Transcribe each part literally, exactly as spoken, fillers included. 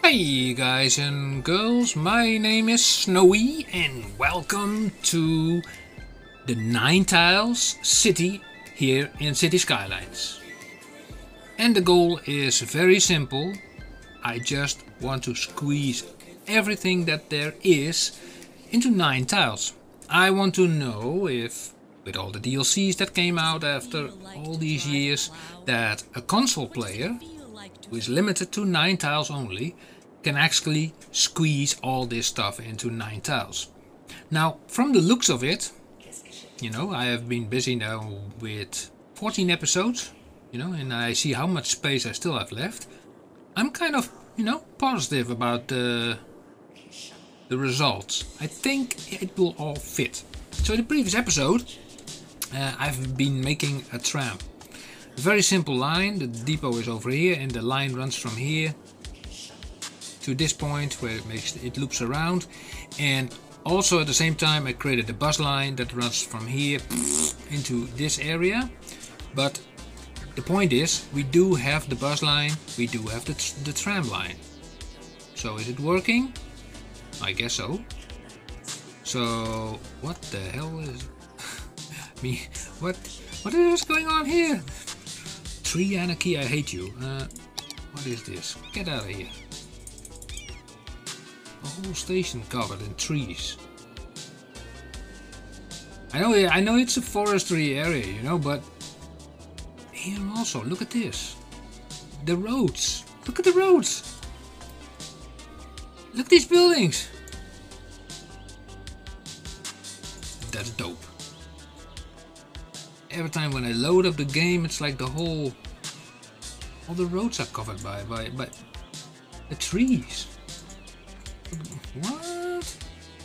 Hey guys and girls, my name is Snowy and welcome to the Nine Tiles City here in City Skylines. And the goal is very simple. I just want to squeeze everything that there is into nine tiles. I want to know if, with all the D L Cs that came out after all these years, that a console player who is limited to nine tiles only can actually squeeze all this stuff into nine tiles. Now, from the looks of it, you know, I have been busy now with fourteen episodes, you know, and I see how much space I still have left. I'm kind of, you know, positive about the, the results. I think it will all fit. So in the previous episode, uh, I've been making a tram. A very simple line. The depot is over here and the line runs from here to this point where it makes it loops around, and also at the same time I created a bus line that runs from here into this area. But the point is, we do have the bus line, we do have the, tr the tram line. So is it working? I guess so. So what the hell is me? What what is going on here? Tree anarchy, I hate you. Uh, what is this? Get out of here. A whole station covered in trees. I know, I know it's a forestry area, you know, but here also, look at this. The roads. Look at the roads. Look at these buildings. That's dope. Every time when I load up the game, it's like the whole, all the roads are covered by by by the trees. What?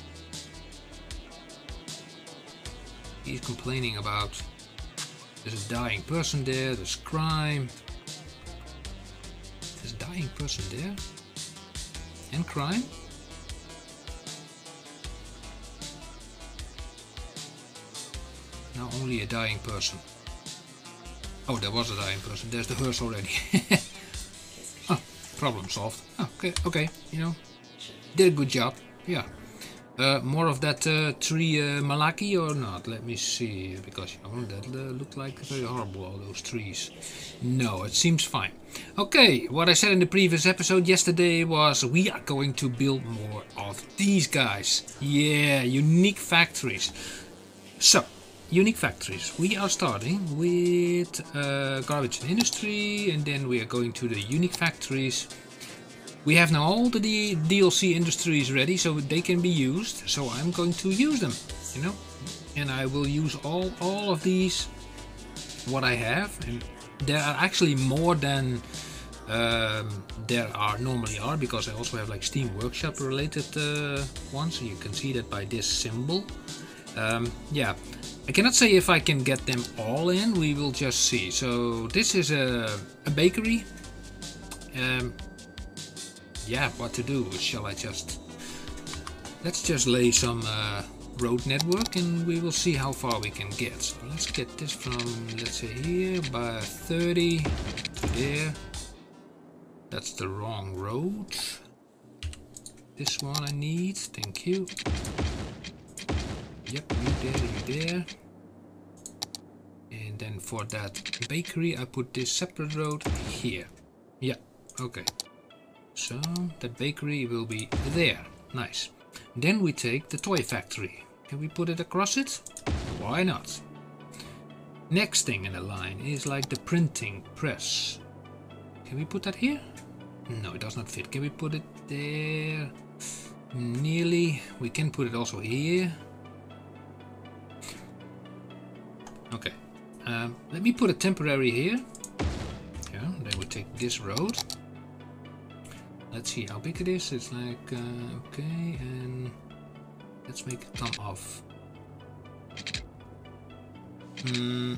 He's complaining about there's a dying person there, there's crime. There's a dying person there? And crime? Now only a dying person. Oh, there was a dying person. There's the hearse already. Oh, problem solved. Oh, okay, okay, you know. Did a good job, yeah. Uh, more of that uh, tree uh, malaki or not? Let me see, because oh, that uh, looked like very horrible, all those trees. No, it seems fine. Okay, what I said in the previous episode yesterday was we are going to build more of these guys. Yeah, unique factories. So, unique factories. We are starting with uh, garbage and industry, and then we are going to the unique factories. We have now all the D L C industries ready, so they can be used. So I'm going to use them, you know, and I will use all all of these what I have, and there are actually more than um, there are normally are, because I also have like Steam Workshop related uh, ones. So you can see that by this symbol. Um, yeah, I cannot say if I can get them all in. We will just see. So this is a, a bakery. Um, Yeah, what to do? Shall I just... Let's just lay some uh, road network and we will see how far we can get. So let's get this from, let's say here, by thirty to there. That's the wrong road. This one I need, thank you. Yep, you there, you there. And then for that bakery I put this separate road here. Yeah, okay. So that bakery will be there. Nice. Then we take the toy factory. Can we put it across it? Why not? Next thing in the line is like the printing press. Can we put that here? No, it does not fit. Can we put it there? Nearly. We can put it also here. Okay. Um, let me put a temporary here. Yeah, then we take this road. Let's see how big it is. It's like, uh, okay, and let's make it come off. Hmm.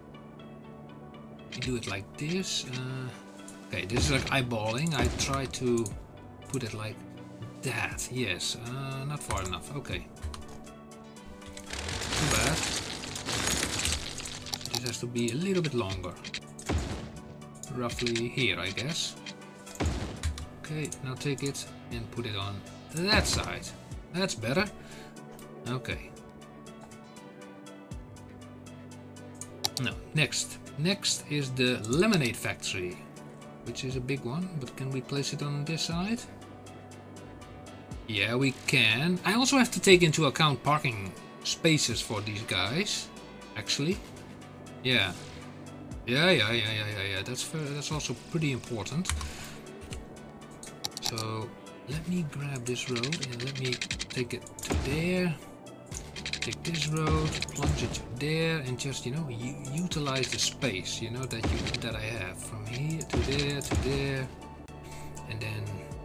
We do it like this. Uh, okay, this is like eyeballing. I try to put it like that. Yes, uh, not far enough. Okay. Too bad. This has to be a little bit longer. Roughly here, I guess. Okay, now take it and put it on that side. That's better. Okay. Now, next. Next is the lemonade factory, which is a big one, but can we place it on this side? Yeah, we can. I also have to take into account parking spaces for these guys, actually. Yeah. Yeah, yeah, yeah, yeah, yeah, yeah. That's fair. That's also pretty important. So let me grab this road and let me take it to there. Take this road, plunge it to there, and just, you know, utilize the space, you know, that you that I have from here to there to there, and then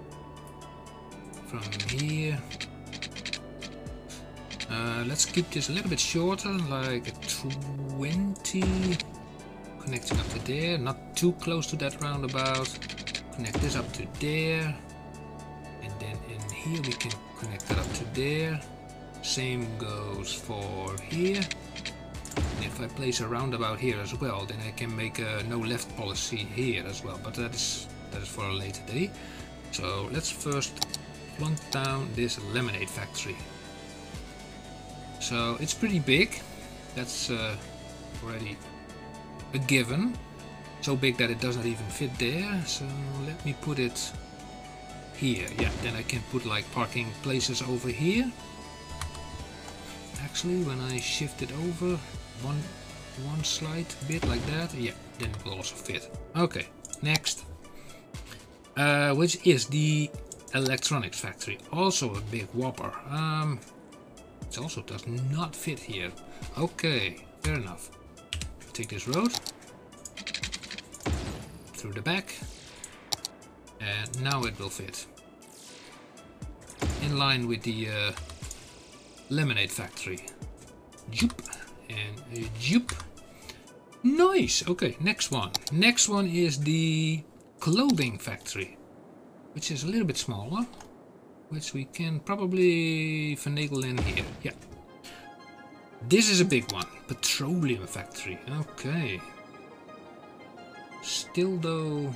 from here. Uh, let's keep this a little bit shorter, like a twenty, connecting up to there, not too close to that roundabout. Connect this up to there, and then in here we can connect it up to there. Same goes for here. And if I place a roundabout here as well, then I can make a no left policy here as well, but that is that is for a later day. So let's first plunk down this lemonade factory. So it's pretty big. That's uh, already a given. So big that it doesn't even fit there. So let me put it here. Yeah, then I can put like parking places over here. Actually, when I shift it over one one slight bit like that, yeah, then it will also fit. Okay, next, uh, which is the electronics factory. Also a big whopper. Um, it also does not fit here. Okay, fair enough. Take this road through the back, and now it will fit in line with the uh, lemonade factory. Joop and uh, joop. Nice. Okay, next one. Next one is the clothing factory, which is a little bit smaller, which we can probably finagle in here. Yeah. This is a big one. Petroleum factory. Okay. Still though.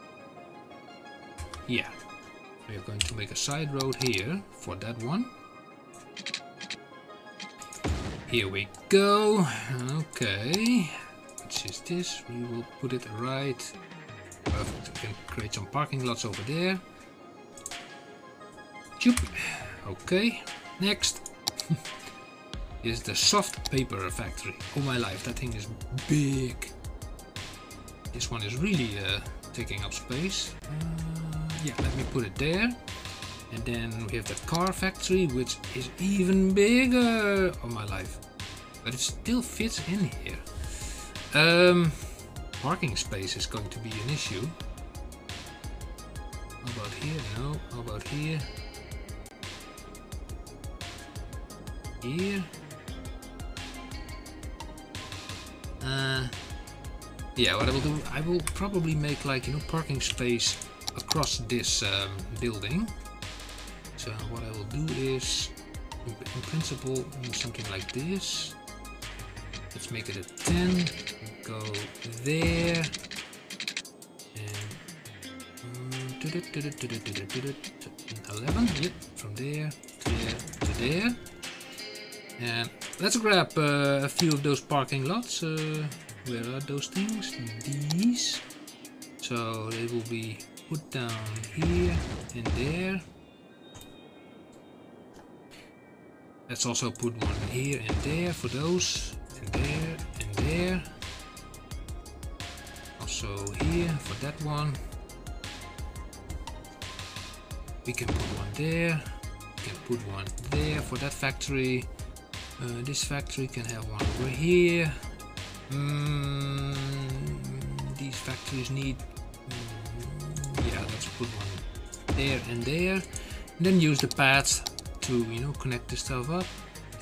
Yeah. We are going to make a side road here for that one. Here we go. Okay. Which is this? We will put it right. Perfect. We can create some parking lots over there. Choop. Okay. Next is the soft paper factory. Oh my life, that thing is big. This one is really uh, taking up space. Uh, yeah, let me put it there. And then we have the car factory, which is even bigger. Oh my life. But it still fits in here. Um, parking space is going to be an issue. How about here? No. How about here? Here? Uh, yeah, what I will do, I will probably make like, you know, parking space across this um, building. So what I will do is, in, in principle, something like this. Let's make it a ten. Go there. And um, eleven. Yep. From there to there to there. And let's grab uh, a few of those parking lots. Uh, where are those things? These. So they will be put down here and there. Let's also put one here and there for those, and there and there. Also here for that one. We can put one there. We can put one there for that factory. Uh, this factory can have one over here. Mm, these factories need. Mm, yeah, let's put one there and there. And then use the path to, you know, connect this stuff up.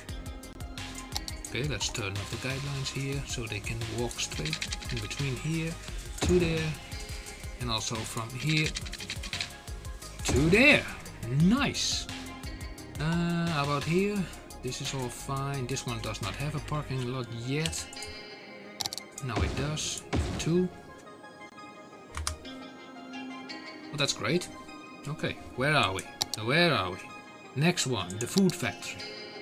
Okay, let's turn off the guidelines here so they can walk straight in between here to there, and also from here to there. Nice. Uh, how about here? This is all fine. This one does not have a parking lot yet. Now it does. Two. Well, that's great. Okay, where are we? Where are we? Next one, the food factory.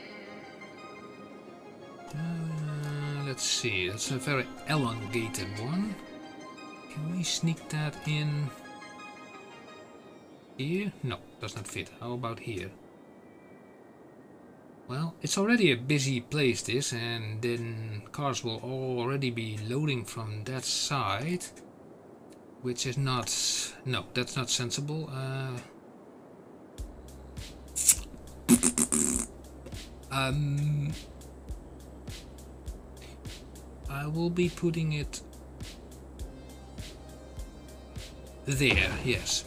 Uh, let's see, that's a very elongated one. Can we sneak that in here? No, does not fit. How about here? Well, it's already a busy place, this, and then cars will already be loading from that side, which is not... no, that's not sensible. Uh, um, I will be putting it there, yes.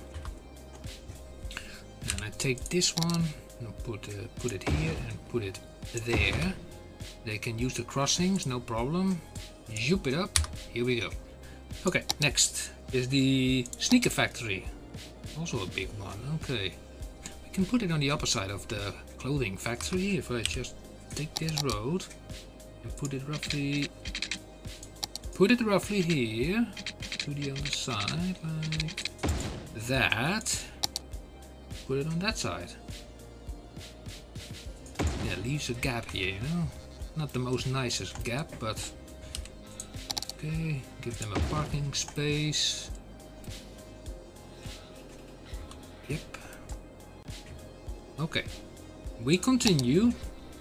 And I take this one and put uh, put it here and put it there. They can use the crossings, no problem. Zoop it up. Here we go. Okay, next is the sneaker factory. Also a big one. Okay, we can put it on the upper side of the clothing factory. If I just take this road and put it roughly, put it roughly here to the other side, like that. Put it on that side. Yeah, leaves a gap here, you know. Not the most nicest gap, but okay. Give them a parking space. Yep. Okay. We continue.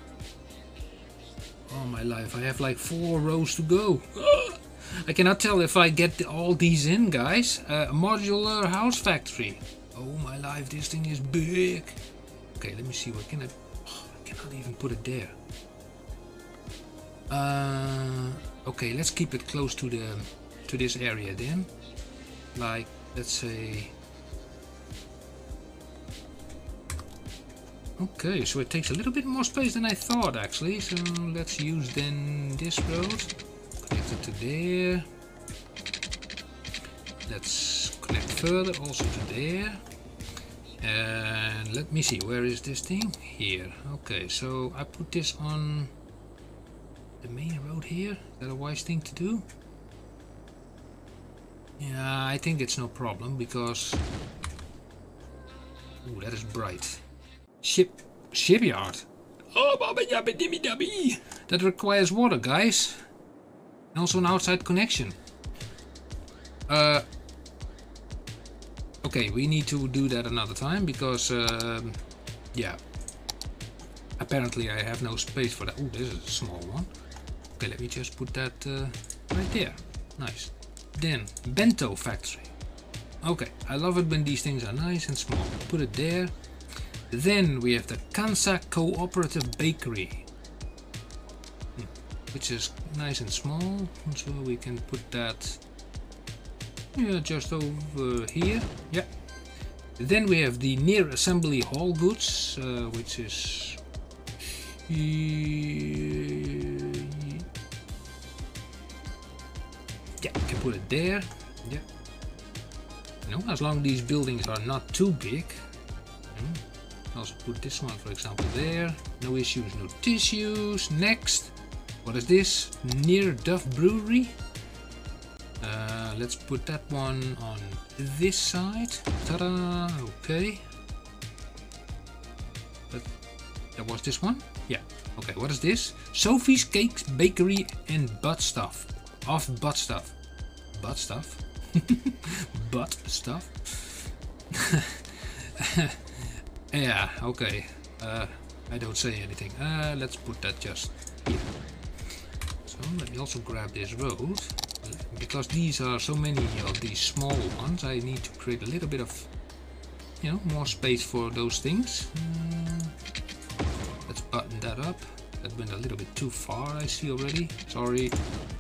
Oh my life! I have like four rows to go. I cannot tell if I get all these in, guys. Uh, a modular house factory. Oh my life! This thing is big. Okay, let me see. What can I? Cannot even put it there. Uh, okay, let's keep it close to the to this area then. Like, let's say. Okay, so it takes a little bit more space than I thought actually. So let's use then this road. Connect it to there. Let's connect further also to there. And let me see, where is this thing? Here. Okay, so I put this on the main road here. Is that a wise thing to do? Yeah, I think it's no problem because... ooh, that is bright. Ship... shipyard. Oh, baba yabba dimmy dabby. That requires water, guys. And also an outside connection. Uh... Okay, we need to do that another time because, um, yeah, apparently I have no space for that. Oh, this is a small one. Okay, let me just put that uh, right there. Nice. Then, bento factory. Okay, I love it when these things are nice and small. Put it there. Then we have the Kansa Cooperative Bakery, which is nice and small. So we can put that... yeah, just over here. Yeah. Then we have the near assembly hall goods, uh, which is uh, yeah, you can put it there. Yeah. No, as long as these buildings are not too big. Hmm. Also put this one, for example, there. No issues, no tissues. Next, what is this? Near Duff Brewery. Uh, let's put that one on this side. Ta-da! Okay. But that was this one? Yeah. Okay, what is this? Sophie's Cakes, Bakery and Butt Stuff. Of butt stuff. Butt stuff? Butt stuff? Yeah, okay. Uh, I don't say anything. Uh, let's put that just here. So let me also grab this road. Because these are so many of these small ones, I need to create a little bit of, you know, more space for those things. Uh, let's button that up. That went a little bit too far, I see already. Sorry.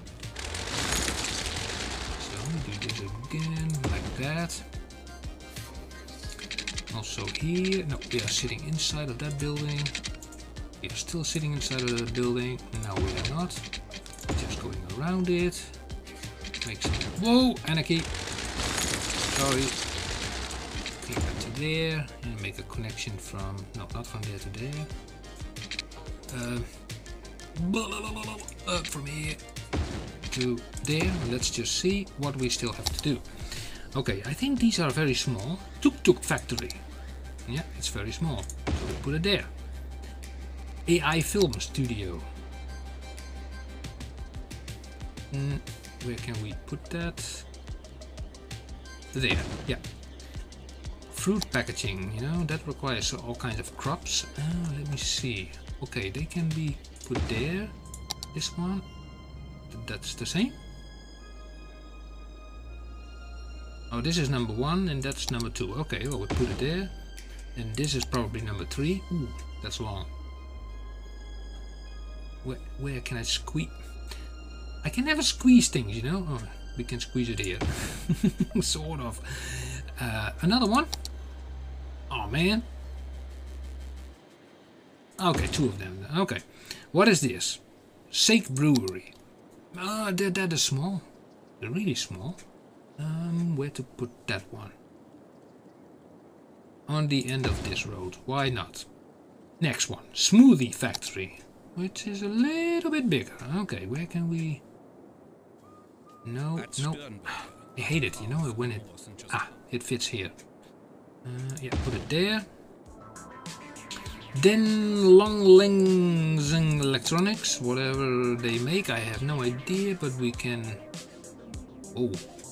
So do this again, like that. Also here. No, we are sitting inside of that building. We are still sitting inside of that building. No, we are not. Just going around it. Make some... whoa! Anarchy! Sorry. Click that to there and make a connection from... no, not from there to there. Uh, blah, blah, blah, blah, uh, from here to there. Let's just see what we still have to do. Okay, I think these are very small. Tuk Tuk Factory. Yeah, it's very small. So we put it there. A I Film Studio. Mm, where can we put that? There, yeah. Fruit packaging, you know, that requires all kinds of crops. Uh, let me see. Okay, they can be put there. This one, that's the same. Oh, this is number one and that's number two. Okay, well, we put it there. And this is probably number three. Ooh, that's long. Where, where can I squeeze? I can never squeeze things, you know. Oh, we can squeeze it here. Sort of. Uh, another one. Oh, man. Okay, two of them. Okay. What is this? Sake Brewery. Ah, oh, that, that is small. They're really small. Um, where to put that one? On the end of this road. Why not? Next one. Smoothie Factory. Which is a little bit bigger. Okay, where can we... No, That's no. Done. I hate it, you know, when it... Ah, it fits here. Uh, yeah, put it there. Then Long Langsing Electronics, whatever they make, I have no idea, but we can... Oh.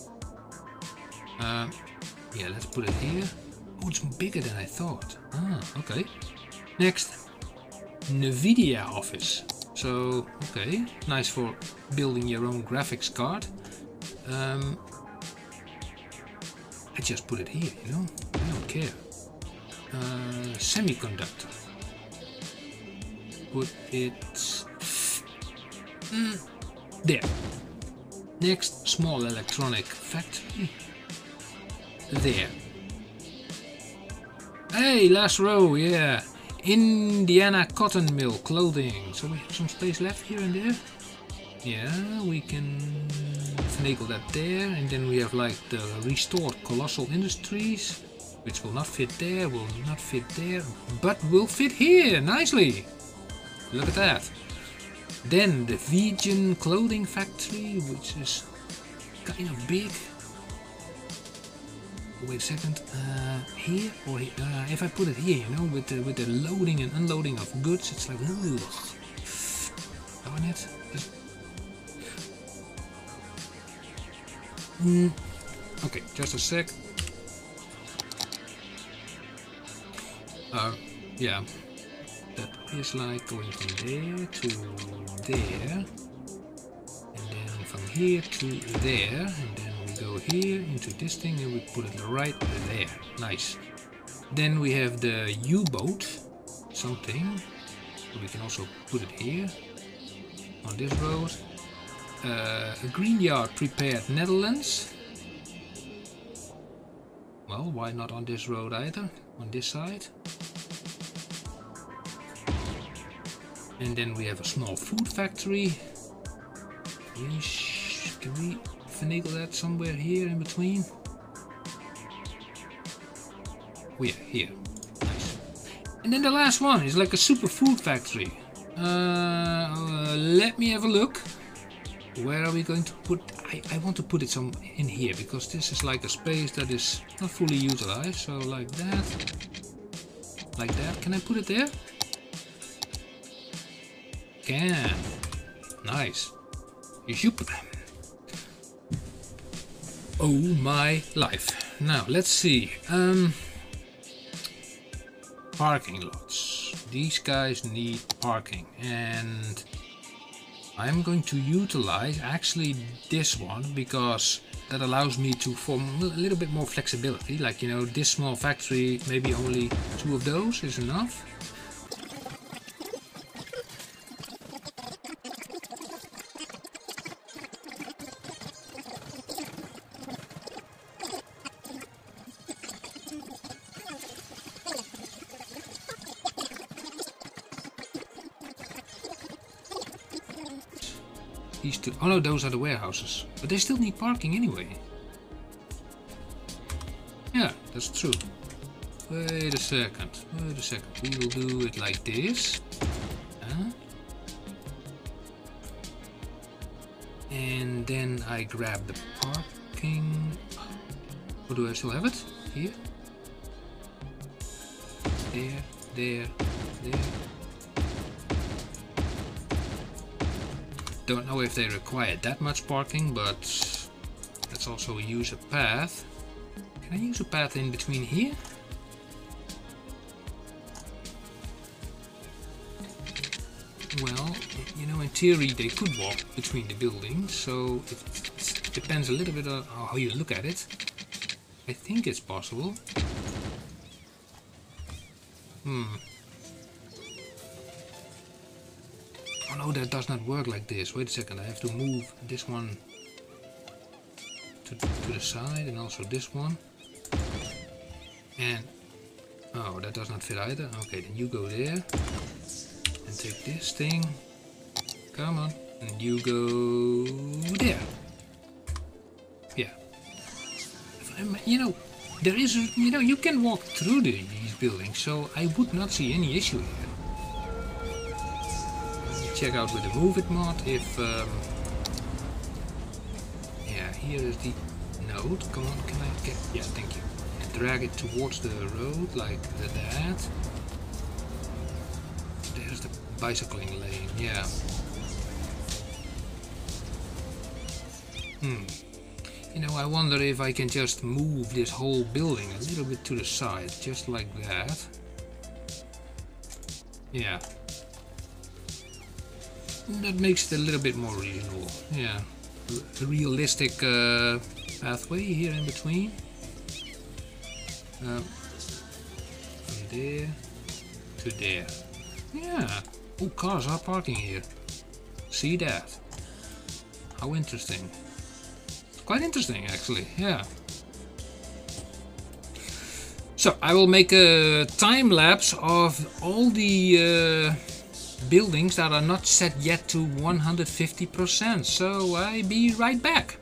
Uh, yeah, let's put it here. Oh, it's bigger than I thought. Ah, okay. Next. NVIDIA office. So, okay, nice for building your own graphics card. Um, I just put it here, you know, I don't care. Uh, semiconductor. Put it mm, there. Next, small electronic factory. There. Hey, last row, yeah. Indiana Cotton Mill clothing. So we have some space left here and there. Yeah, we can finagle that there. And then we have like the restored Colossal Industries, which will not fit there, will not fit there, but will fit here nicely. Look at that. Then the Vegan Clothing Factory, which is kind of big. Wait a second, uh, here or here? Uh, if I put it here, you know, with the, with the loading and unloading of goods, it's like, ugh. Darn it. Just... Mm. Okay, just a sec. Uh, yeah, that is like going from there to there, and then from here to there, and then go here into this thing and we put it right there. Nice. Then we have the U-boat something. We can also put it here on this road. Uh, a green yard prepared Netherlands. Well, why not on this road either? On this side. And then we have a small food factory. Can we finagle that somewhere here in between? Oh yeah, here. Nice. And then the last one is like a super food factory. Uh, uh, let me have a look. Where are we going to put... I, I want to put it some in here, because this is like a space that is not fully utilized. So like that. Like that. Can I put it there? Can. Nice. Joep. Oh my life. Now let's see. Um, parking lots. These guys need parking, and I'm going to utilize actually this one because that allows me to form a little bit more flexibility. Like, you know, this small factory, maybe only two of those is enough. These two. Oh no, those are the warehouses. But they still need parking anyway. Yeah, that's true. Wait a second. Wait a second. We will do it like this. Huh? And then I grab the parking. Or do I still have it? Here? there, there, there. Don't know if they require that much parking, but let's also use a path. Can I use a path in between here? Well, you know, in theory they could walk between the buildings, so it, it depends a little bit on how you look at it. I think it's possible. Hmm. Oh no, that does not work like this. Wait a second, I have to move this one to, to the side and also this one. And, oh, that does not fit either. Okay, then you go there. And take this thing. Come on. And you go there. Yeah. You know, there is, you know, you can walk through the, these buildings, so I would not see any issue here. Check out with the Move It mod if, um, yeah, here is the node. Come on, can I get, yeah, thank you. And drag it towards the road like that. There's the bicycling lane, yeah. Hmm. You know, I wonder if I can just move this whole building a little bit to the side, just like that. Yeah. That makes it a little bit more reasonable. Yeah. A realistic uh, pathway here in between. Um, from there to there. Yeah. Oh, cars are parking here. See that? How interesting. Quite interesting, actually. Yeah. So I will make a time lapse of all the uh, buildings that are not set yet to one hundred fifty percent. So I'll be right back.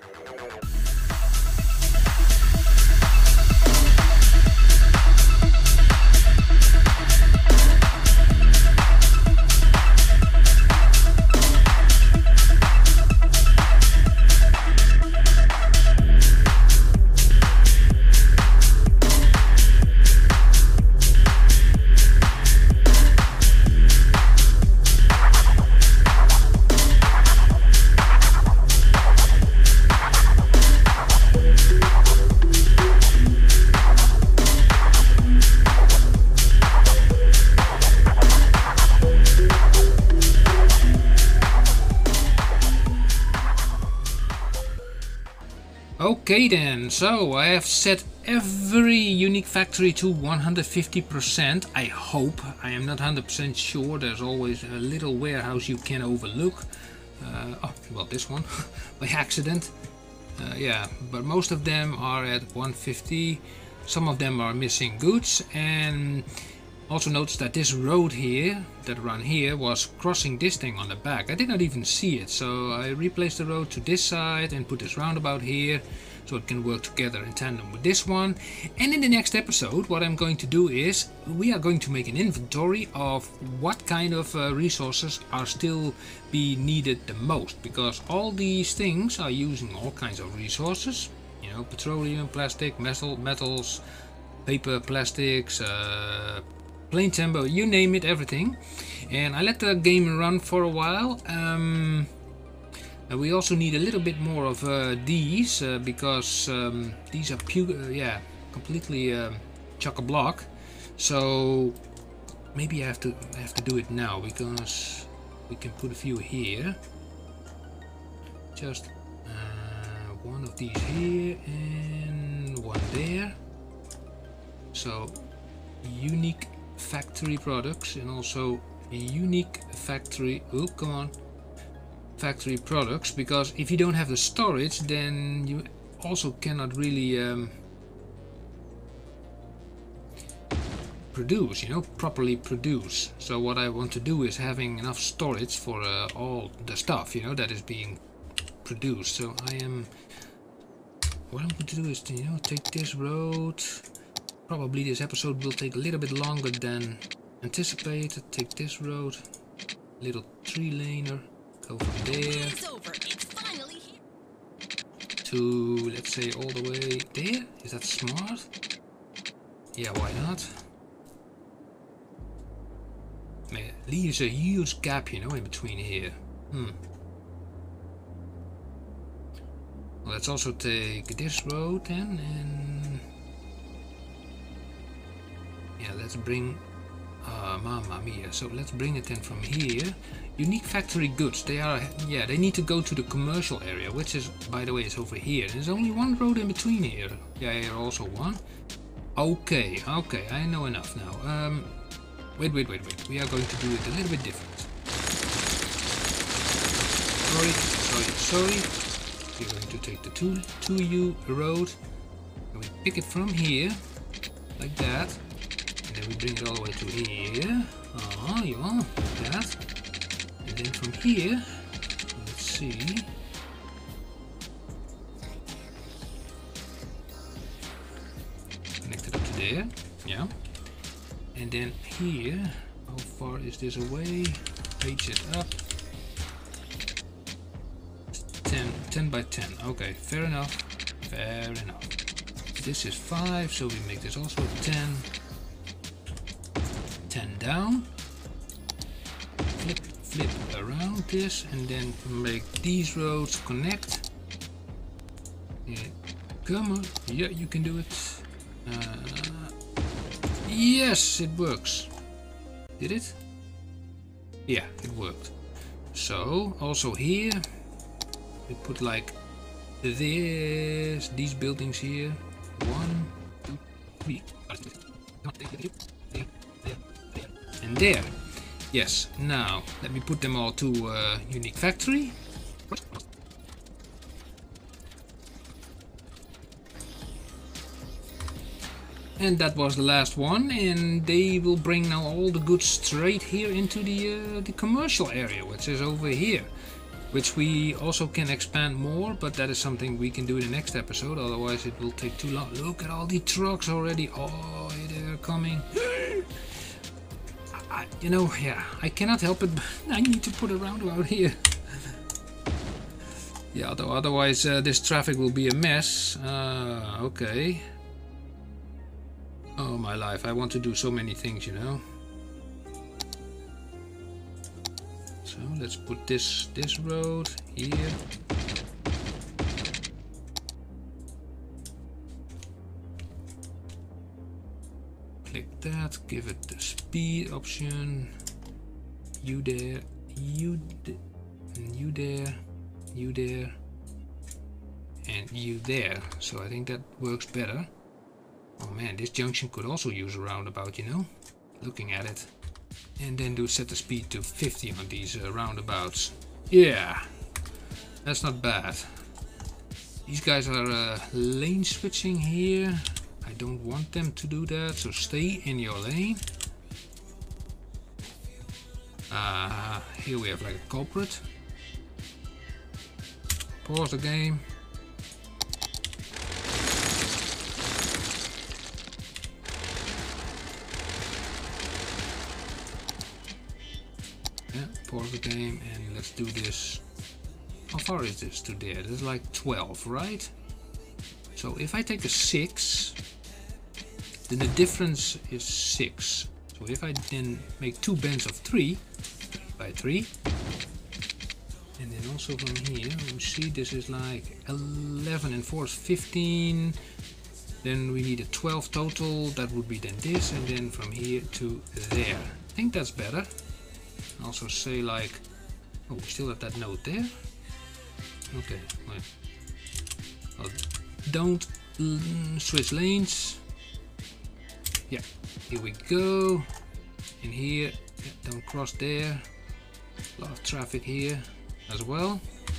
Okay then, so I have set every unique factory to one hundred fifty percent. I hope. I am not one hundred percent sure. There's always a little warehouse you can overlook. Uh, oh, well, this one by accident. Uh, yeah, but most of them are at one hundred fifty. Some of them are missing goods, and also notice that this road here that ran here was crossing this thing on the back. I did not even see it, so I replaced the road to this side and put this roundabout here so it can work together in tandem with this one. And in the next episode what I'm going to do is we are going to make an inventory of what kind of uh, resources are still be needed the most, because all these things are using all kinds of resources, you know, petroleum, plastic, metal, metals, paper, plastics, uh, plain timber, you name it, everything. And I let the game run for a while. Um, and we also need a little bit more of uh, these uh, because um, these are pu uh, yeah, completely um, chock-a-block. So maybe I have to I have to do it now, because we can put a few here. Just uh, one of these here and one there. So unique factory products and also unique factory oh come on factory products, because if you don't have the storage then you also cannot really um, produce, you know, properly produce. So what I want to do is having enough storage for uh, all the stuff, you know, that is being produced. So I am what I'm going to do is to, you know, take this road. Probably this episode will take a little bit longer than anticipated. Take this road, little three laner, go from there It's over. It's finally here. to, let's say, all the way there. Is that smart? Yeah, why not? leaves a huge gap, you know, in between here. Hmm. Well, let's also take this road then, and yeah, let's bring. Uh, mamma mia. So let's bring it in from here. Unique factory goods. They are, yeah, they need to go to the commercial area, which is, by the way, is over here. There's only one road in between here. Yeah, here also one. Okay, okay, I know enough now. Um, wait, wait, wait, wait. We are going to do it a little bit different. Sorry, sorry, sorry. We're going to take the two two U road. And we pick it from here, like that. And then we bring it all the way to here. Ah, uh, yeah, like that. And then from here, let's see. Connect it up to there, yeah. And then here, how far is this away? Page it up. ten, ten by ten. Okay, fair enough. Fair enough. This is five, so we make this also ten. ten down. Flip, flip around this, and then make these roads connect. Yeah, come on. Yeah, you can do it. Uh, yes, it works. Did it? Yeah, it worked. So, also here, we put like this, these buildings here. One, two, three. And there. Yes, now let me put them all to uh, unique factory. And that was the last one, and they will bring now all the goods straight here into the, uh, the commercial area, which is over here. Which we also can expand more, but that is something we can do in the next episode, otherwise it will take too long. Look at all the trucks already. Oh, they're coming. I, you know, yeah, I cannot help it, but I need to put a roundabout here. Yeah, although otherwise uh, this traffic will be a mess. Uh, okay. Oh my life, I want to do so many things, you know. So let's put this this road here. Click that, give it the speed option. You there, you you there, you there, and you there. So I think that works better. Oh man, this junction could also use a roundabout, you know, looking at it. And then do set the speed to fifty on these uh, roundabouts. Yeah, that's not bad. These guys are uh, lane switching here. I don't want them to do that, so stay in your lane. Uh, here we have like a culprit. Pause the game. Yeah, pause the game and let's do this. How far is this to there? There's like twelve, right? So if I take a six, then the difference is six. So if I then make two bends of three by three, and then also from here, you see this is like eleven and four is fifteen. Then we need a twelve total. That would be then this, and then from here to there. I think that's better. Also say like, oh, we still have that note there. Okay, well, well, don't mm, switch lanes. Yeah, here we go. In here, yeah, don't cross there. A lot of traffic here as well.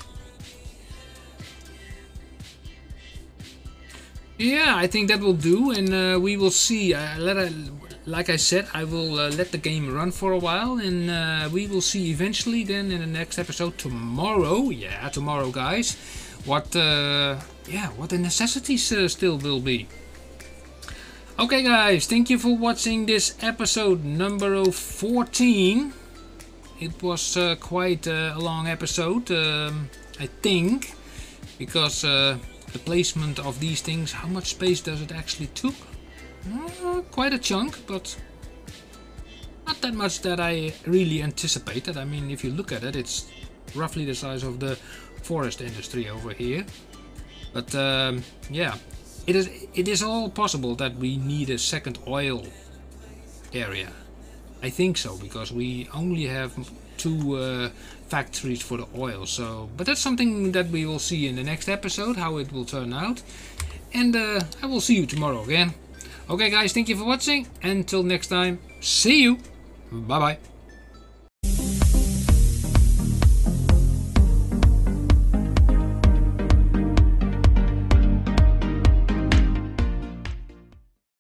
Yeah, I think that will do, and uh, we will see. Uh, let I, like I said, I will uh, let the game run for a while, and uh, we will see eventually then in the next episode tomorrow. Yeah, tomorrow, guys. What, uh, yeah, what the necessities uh, still will be. Okay, guys, thank you for watching this episode number fourteen. It was uh, quite uh, a long episode, um, I think, because uh, the placement of these things, how much space does it actually took? Uh, quite a chunk, but not that much that I really anticipated. I mean, if you look at it, it's roughly the size of the forest industry over here. But um, yeah, it is it is all possible that we need a second oil area. I think so, because we only have two uh, factories for the oil. So, but that's something that we will see in the next episode, how it will turn out. And uh, I will see you tomorrow again. Okay guys, thank you for watching. Until next time, see you. Bye bye.